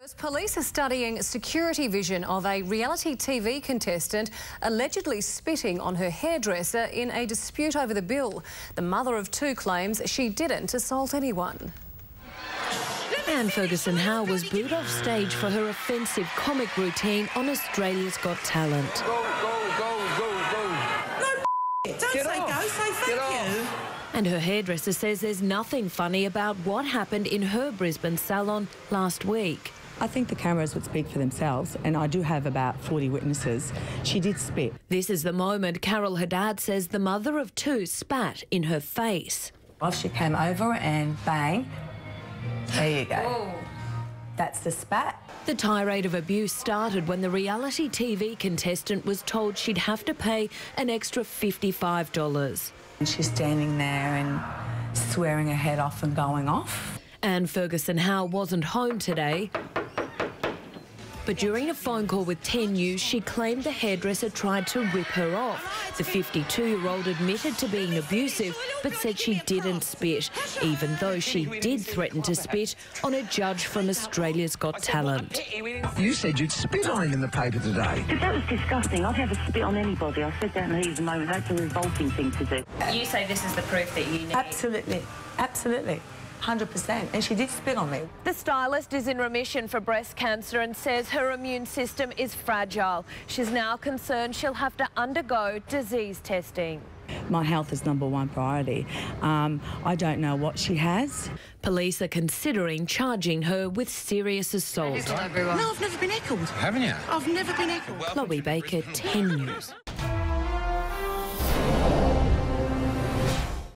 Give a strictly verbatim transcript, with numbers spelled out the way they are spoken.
Police are studying security vision of a reality T V contestant allegedly spitting on her hairdresser in a dispute over the bill. The mother of two claims she didn't assault anyone. Anne Ferguson Howe was booed off stage for her offensive comic routine on Australia's Got Talent. Go, go, go, go, go. No, don't Get say off. go, say thank Get you. off. And her hairdresser says there's nothing funny about what happened in her Brisbane salon last week. I think the cameras would speak for themselves, and I do have about forty witnesses. She did spit. This is the moment Carol Haddad says the mother of two spat in her face. Well, she came over and bang. There you go. Whoa. That's the spat. The tirade of abuse started when the reality T V contestant was told she'd have to pay an extra fifty-five dollars. And she's standing there and swearing her head off and going off. Anne Ferguson Howe wasn't home today, but during a phone call with ten News, she claimed the hairdresser tried to rip her off. The fifty-two-year-old admitted to being abusive, but said she didn't spit, even though she did threaten to spit on a judge from Australia's Got Talent. You said you'd spit on him in the paper today. Because that was disgusting. I'd never spit on anybody. I said that in the heat of the moment. That's a revolting thing to do. You say this is the proof that you need? Absolutely. Absolutely. one hundred percent. And she did spit on me. The stylist is in remission for breast cancer and says her immune system is fragile. She's now concerned she'll have to undergo disease testing. My health is number one priority. Um, I don't know what she has. Police are considering charging her with serious assault. No, I've never been heckled. Haven't you? I've never been heckled. Chloe Baker, ten News.